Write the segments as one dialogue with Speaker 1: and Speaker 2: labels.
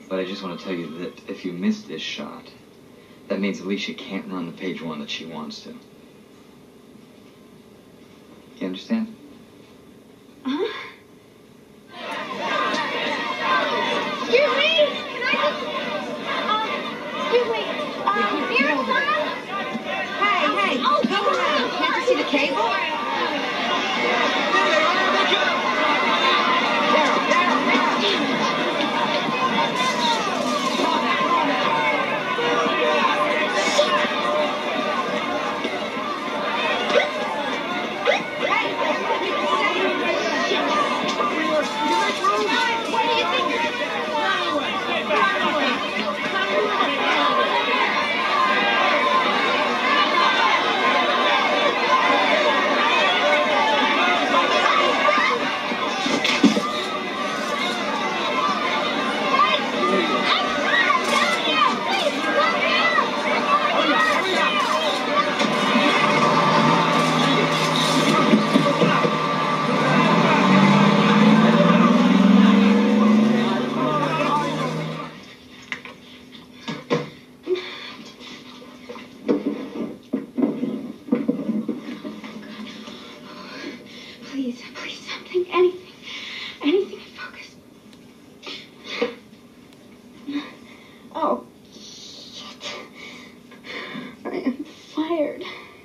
Speaker 1: But I just want to tell you that if you miss this shot, that means Alicia can't run the page one that she wants to. You understand?
Speaker 2: Uh-huh. Excuse me? Can I just... excuse me. Here's someone? Hey, go around. Can't you see the cable? Please, something, anything to focus. Oh, shit. I am fired.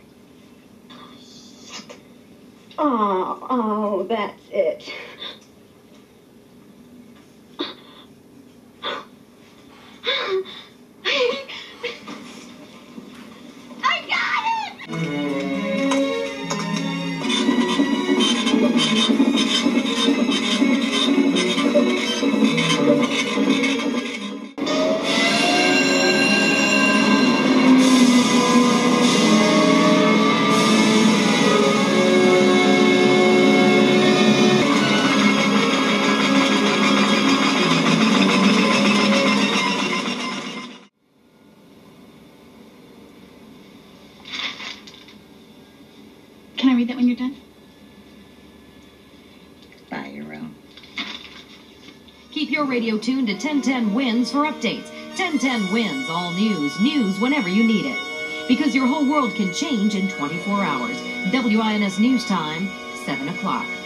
Speaker 2: Shit. Oh, that's it. I got it!
Speaker 3: Can I read that when you're done?
Speaker 4: By your own.
Speaker 5: Keep your radio tuned to 1010 Wins for updates. 1010 Wins, all news whenever you need it. Because your whole world can change in 24 hours. WINS News Time, 7 o'clock.